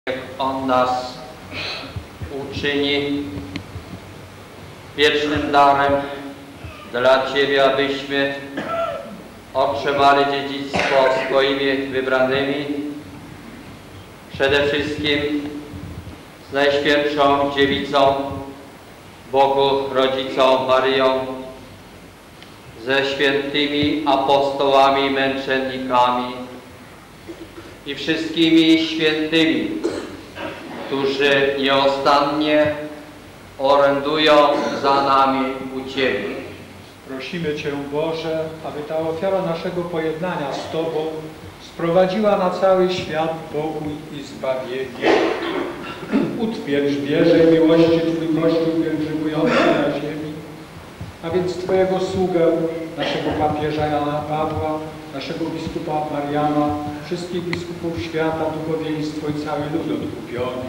Niech On nas uczyni wiecznym darem dla Ciebie, abyśmy otrzymali dziedzictwo swoimi wybranymi, przede wszystkim z Najświętszą Dziewicą, Bogu Rodzicą Maryją, ze świętymi apostołami, męczennikami i wszystkimi świętymi, którzy nieustannie orędują za nami u Ciebie. Prosimy Cię, Boże, aby ta ofiara naszego pojednania z Tobą sprowadziła na cały świat pokój i zbawienie. Utwierdź wierze i miłości Twój Kościół pielgrzymujący na ziemi, a więc Twojego sługę, naszego papieża Jana Pawła, naszego biskupa Mariana, wszystkich biskupów świata, duchowieństwo i cały lud odkupiony.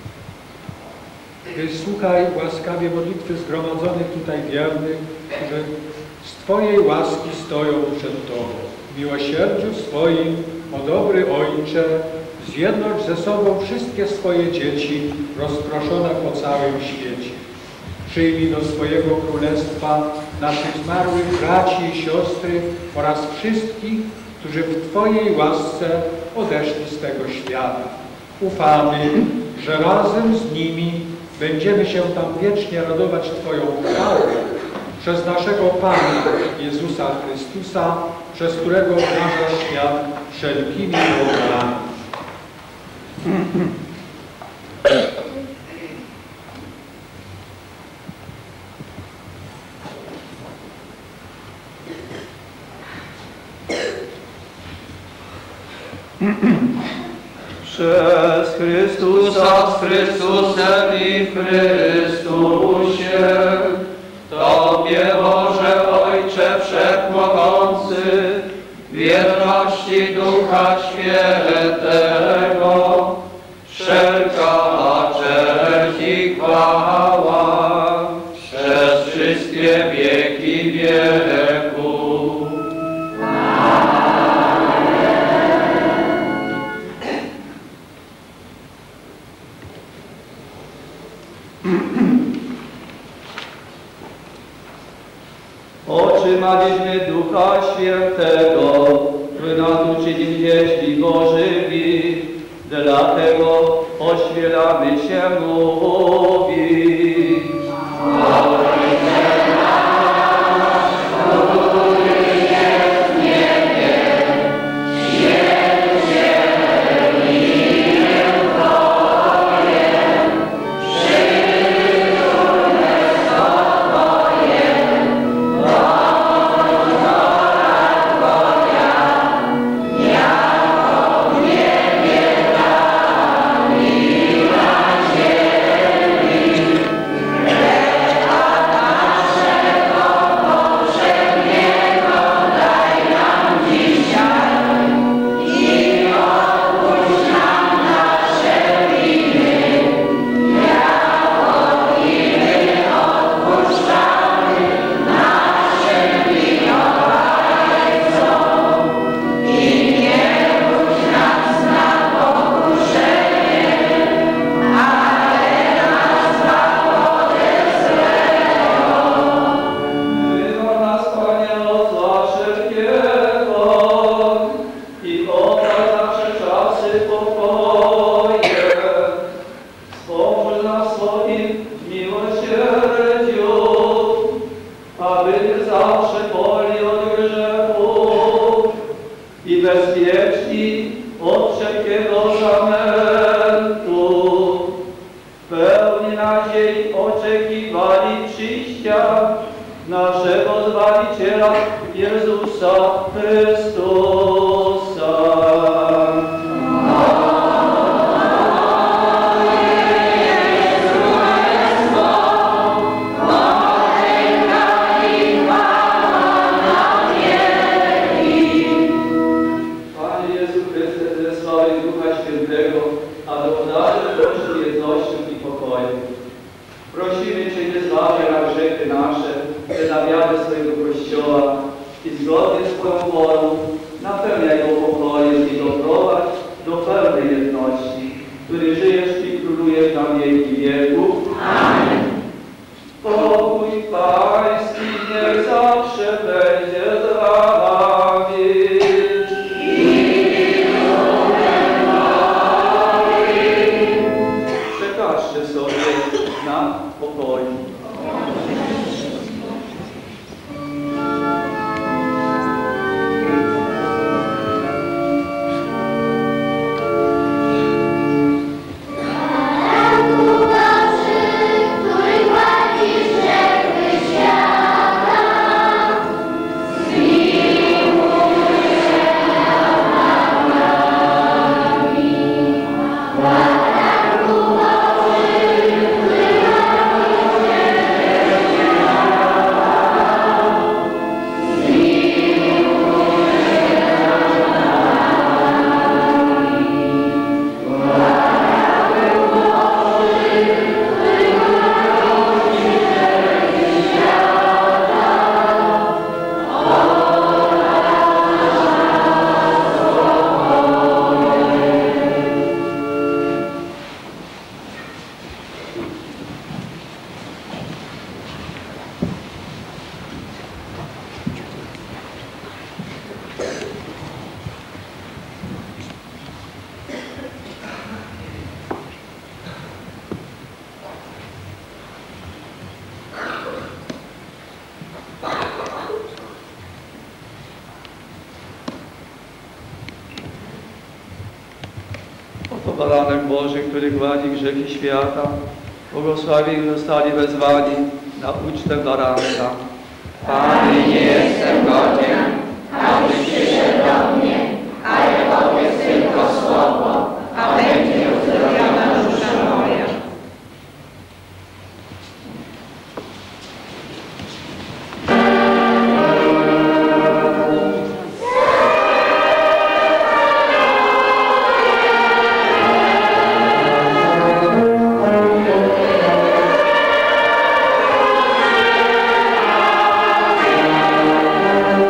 Wysłuchaj łaskawie modlitwy zgromadzonych tutaj wiernych, którzy z Twojej łaski stoją przed Tobą. W miłosierdziu swoim, o dobry Ojcze, zjednocz ze sobą wszystkie swoje dzieci rozproszone po całym świecie. Przyjmij do swojego królestwa naszych zmarłych braci i siostry oraz wszystkich, którzy w Twojej łasce odeszli z tego świata. Ufamy, że razem z nimi będziemy się tam wiecznie radować Twoją chwałą przez naszego Pana Jezusa Chrystusa, przez którego obdarzasz świat wszelkimi dobrami. Przez Chrystusa, z Chrystusem i w Chrystusie, Tobie, Boże Ojcze Wszechmogący, wierności Ducha Świętego, wszelka cześć i chwała przez wszystkie wieki wieków. Otrzymaliśmy Ducha Świętego, by nas uczynić wieści Bożymi, dlatego ośmielamy się mówić. który żyjesz i królujesz na wieki wieków. Amen. Pokój Pański niech zawsze będzie z wami. Przekażcie sobie na pokoju. Oto baranek Boży, który gładzi grzechy świata. Błogosławieni zostali wezwani na ucztę baranka. Panie, nie jestem godzien, abyś przyszedł do mnie, ale powiedz tylko słowo, a będzie uzdrowiona dusza moja. Amen.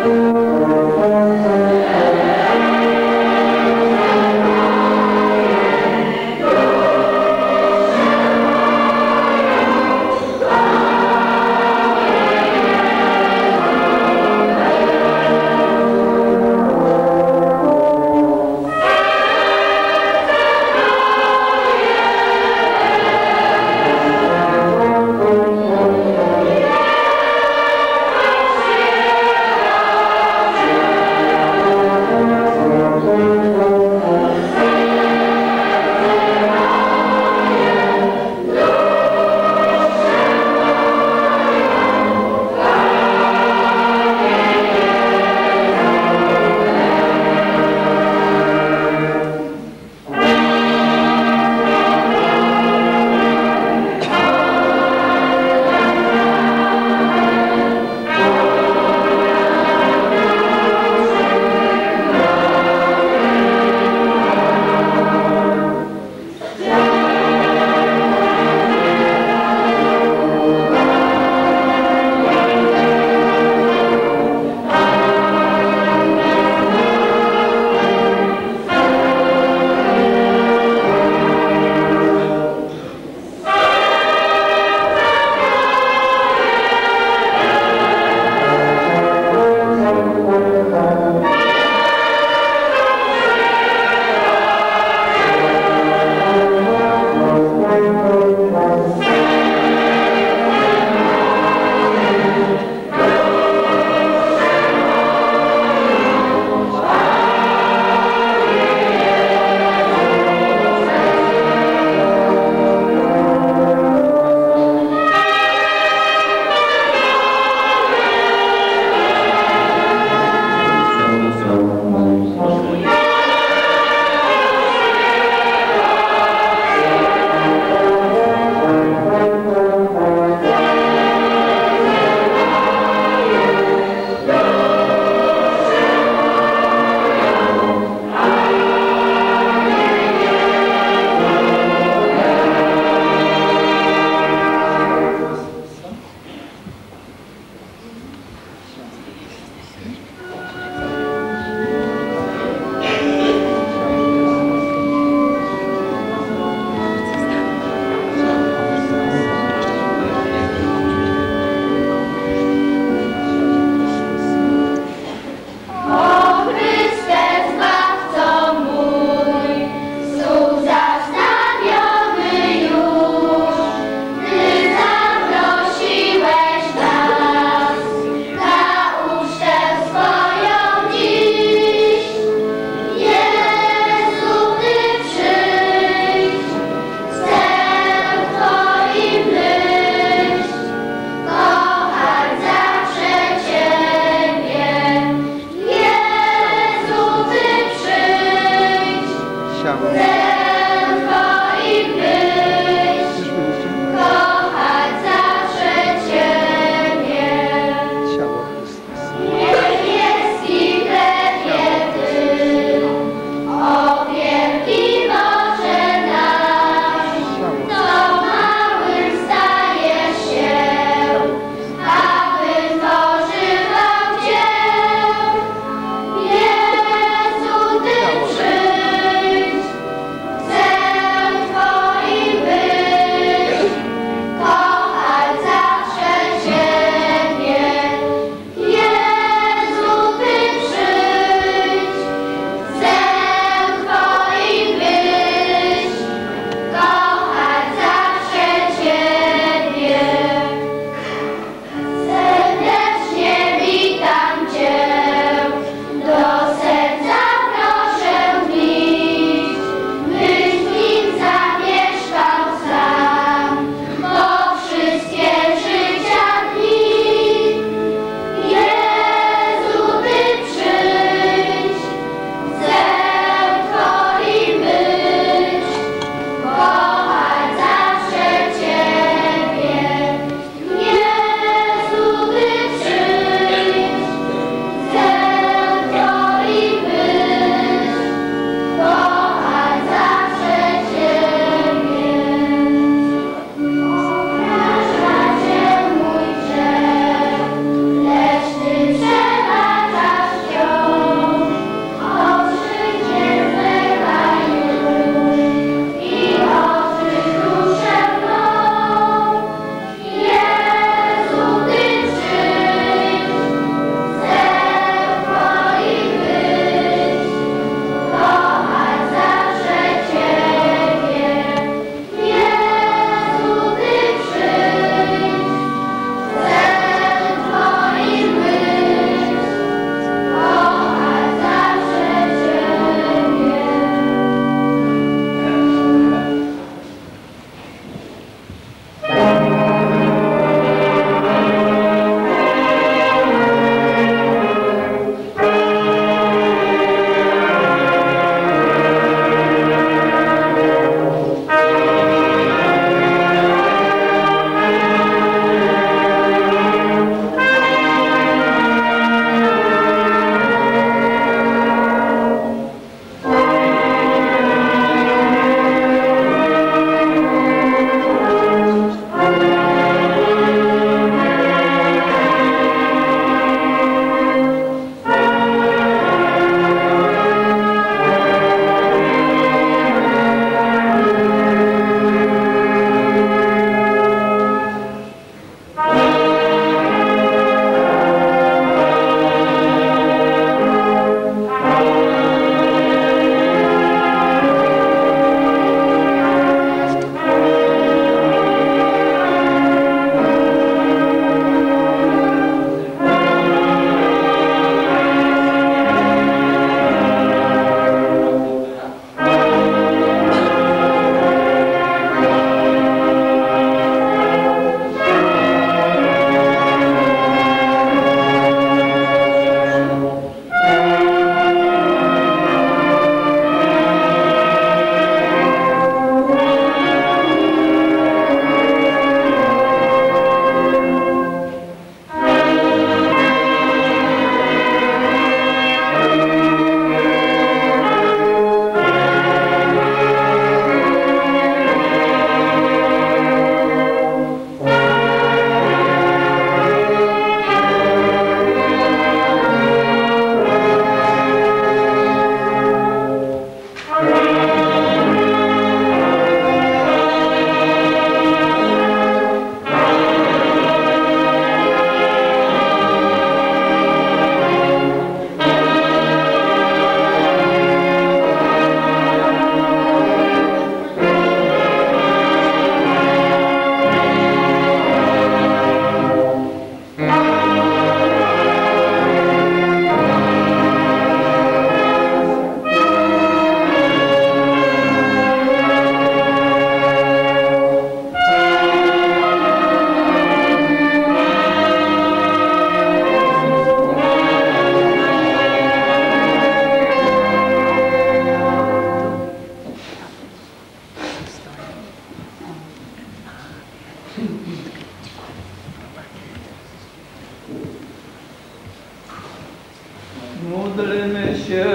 Módlmy się.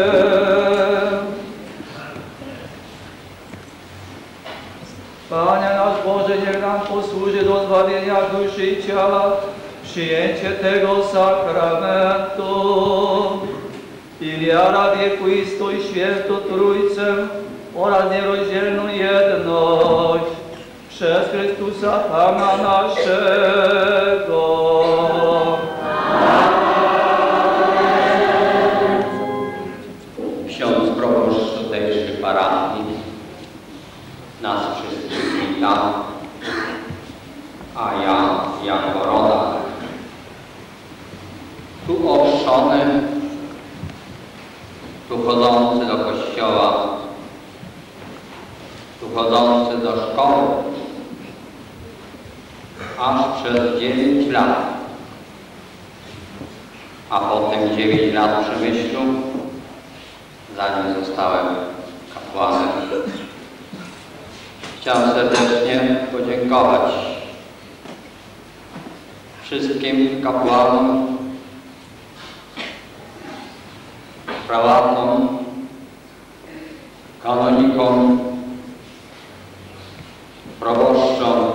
Panie nasz Boże, niech nam posłuży do zbawienia duszy i ciała przyjęcie tego sakramentu i wiara w wiekuistą i świętą Trójcę oraz nierozdzielną jedność przez Chrystusa Pana naszego. Ksiądz proboszcz tutejszej parafii nas wszystkich wita, a ja jako rodak tu ochrzczony, tu chodzący do kościoła, tu chodzący do szkoły, aż przez 9 lat, a potem 9 lat przemyślu, zanim zostałem kapłanem. Chciałem serdecznie podziękować wszystkim kapłanom, prałatom, kanonikom, proboszczom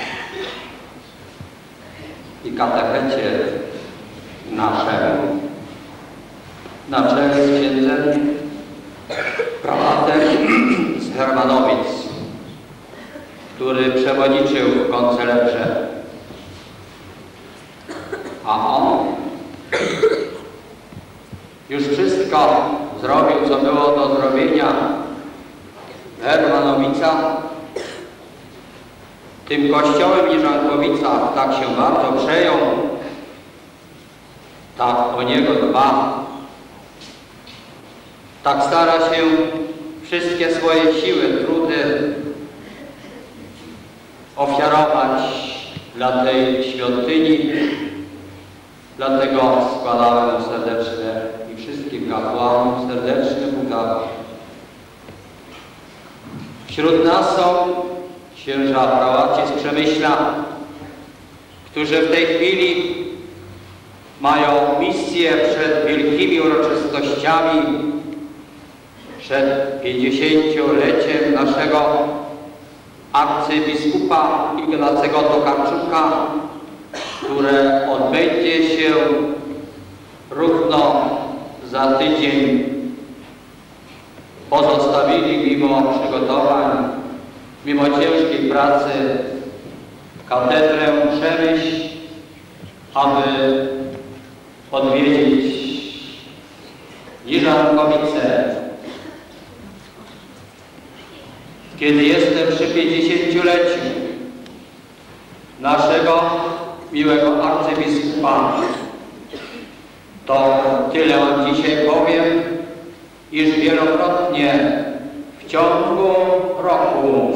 i katechecie naszemu, na czele z księdzem prałatem z Hermanowic, który przewodniczył w koncelebrze, a on już wszystko zrobił, co było do zrobienia w Hermanowicach. Tym kościołem Niżankowicach tak się bardzo przejął, tak o niego dba, tak stara się wszystkie swoje siły, trudy ofiarować dla tej świątyni. Dlatego składałem mu serdeczne i wszystkim kapłanom serdeczne udawy. Wśród nas są księża prałaci z Przemyśla, którzy w tej chwili mają misję przed wielkimi uroczystościami, przed 50-leciem naszego arcybiskupa Ignacego Tokarczuka, które odbędzie się równo za tydzień. Pozostawili mimo przygotowań, mimo ciężkiej pracy katedrę Przemyśl, aby odwiedzić Niżankowice. Kiedy jestem przy 50-leciu naszego miłego arcybiskupa, to tyle wam dzisiaj powiem, iż wielokrotnie w ciągu roku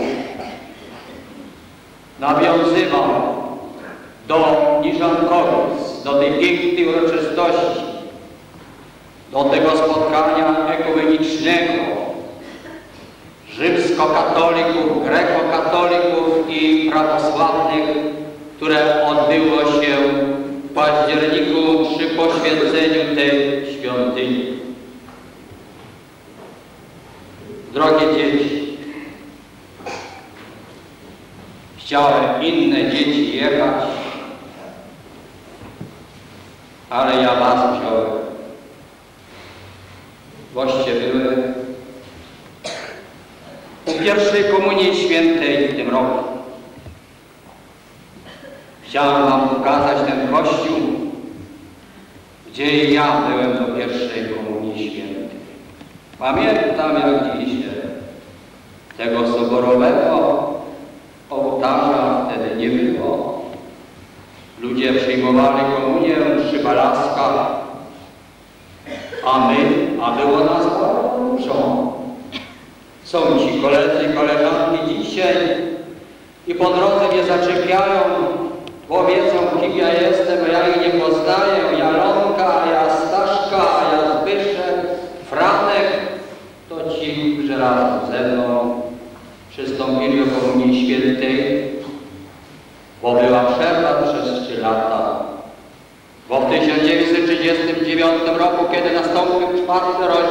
nawiązywał do Niżankowic, do tej pięknej uroczystości, do tego spotkania ekumenicznego rzymskokatolików, grekokatolików i prawosławnych, które odbyło się w październiku przy poświęceniu tej świątyni. Drogie dzieci, chciałem inne dzieci jechać, ale ja was wziąłem. Boście były u pierwszej komunii świętej w tym roku. Chciałem wam pokazać ten kościół, gdzie ja byłem do pierwszej komunii świętej. Pamiętam jak dzisiaj tego soborowego ołtarza wtedy nie było. Ludzie przyjmowali komunię przy balaskach, a było nas bardzo dużo. Są ci koledzy i koleżanki dzisiaj i po drodze mnie zaczepiają, bo wiedzą, kim ja jestem, a ja ich nie poznaję. Ja Lonka, ja Staszka, ja Zbyszek, Franek, to ci, którzy razem ze mną przystąpili do komunii świętej, bo 1939 roku, kiedy nastąpił 4.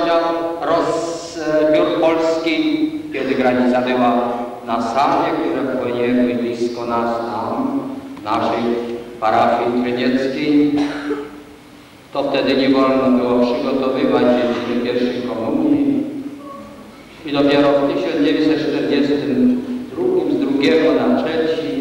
rozbiór Polski, kiedy granica była na Sawie, która płynie blisko nas tam, naszej parafii trynieckiej, to wtedy nie wolno było przygotowywać dzieci do pierwszej komunii. I dopiero w 1942 z 2 na 3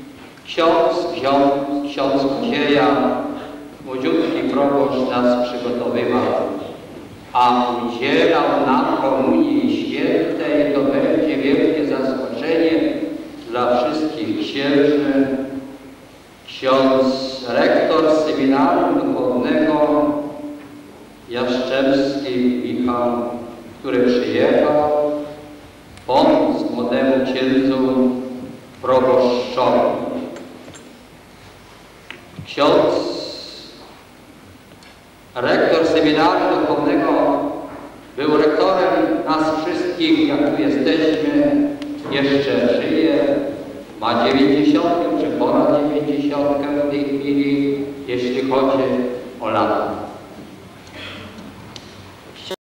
ksiądz Macieja, młodziutki proboszcz nas przygotowywał, a udzielał nam komunii świętej. To będzie wielkie zaskoczenie dla wszystkich księży. Ksiądz rektor seminarium duchownego Jastrzębski Michał, który przyjechał pomóc młodemu księdzu proboszczowi. Ksiądz rektor seminarium duchownego był rektorem nas wszystkich, jak tu jesteśmy, jeszcze żyje, ma 90 czy ponad 90 w tej chwili, jeśli chodzi o lata.